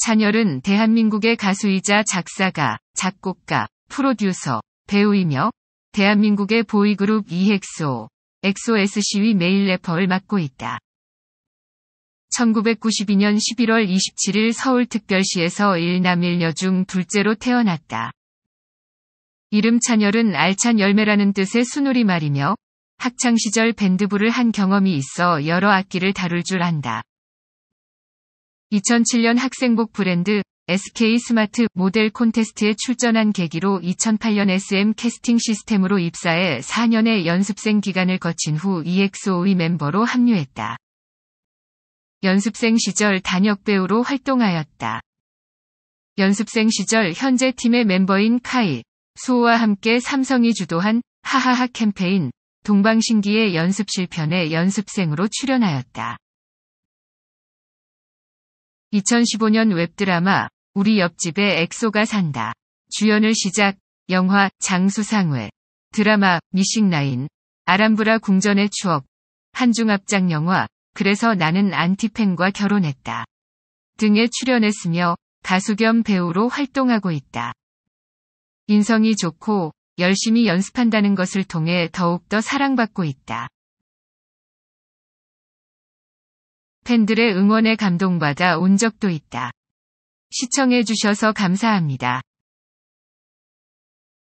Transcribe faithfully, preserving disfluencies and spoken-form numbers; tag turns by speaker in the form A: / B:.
A: 찬열은 대한민국의 가수이자 작사가, 작곡가, 프로듀서, 배우이며 대한민국의 보이그룹 이엑소, 엑소에스씨의 메일 래퍼를 맡고 있다. 천구백구십이년 십일월 이십칠일 서울특별시에서 일남 일녀 중 둘째로 태어났다. 이름 찬열은 알찬 열매라는 뜻의 순우리말이며 학창시절 밴드부를 한 경험이 있어 여러 악기를 다룰 줄 안다. 이천칠년 학생복 브랜드 에스케이 스마트 모델 콘테스트에 출전한 계기로 이천팔년 에스엠 캐스팅 시스템으로 입사해 사년의 연습생 기간을 거친 후 이엑소의 멤버로 합류했다. 연습생 시절 단역 배우로 활동하였다. 연습생 시절 현재 팀의 멤버인 카일, 수호와 함께 삼성이 주도한 하하하 캠페인 동방신기의 연습실 편에 연습생으로 출연하였다. 이천십오년 웹드라마 우리 옆집에 엑소가 산다. 주연을 시작, 영화 장수상회, 드라마 미싱라인, 아람브라 궁전의 추억, 한중합작 영화 그래서 나는 안티팬과 결혼했다 등에 출연했으며 가수 겸 배우로 활동하고 있다. 인성이 좋고 열심히 연습한다는 것을 통해 더욱더 사랑받고 있다. 팬들의 응원에 감동받아 온 적도 있다. 시청해주셔서 감사합니다.